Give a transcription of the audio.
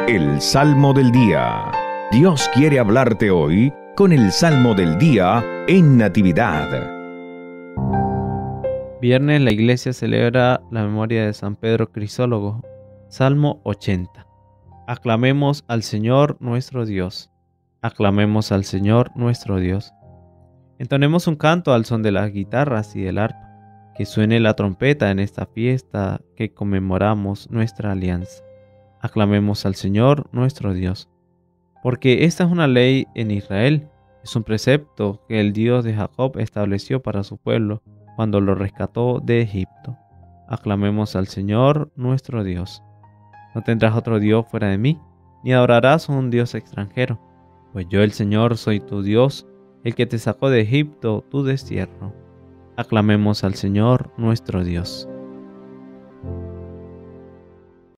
El Salmo del Día. Dios quiere hablarte hoy con el Salmo del Día en Natividad. Viernes la iglesia celebra la memoria de San Pedro Crisólogo. Salmo 80. Aclamemos al Señor nuestro Dios. Aclamemos al Señor nuestro Dios. Entonemos un canto al son de las guitarras y del arpa. Que suene la trompeta en esta fiesta que conmemoramos nuestra alianza. Aclamemos al Señor nuestro Dios. Porque esta es una ley en Israel, es un precepto que el Dios de Jacob estableció para su pueblo cuando lo rescató de Egipto. Aclamemos al Señor nuestro Dios. No tendrás otro Dios fuera de mí, ni adorarás a un Dios extranjero, pues yo el Señor soy tu Dios, el que te sacó de Egipto, tu destierro. Aclamemos al Señor nuestro Dios.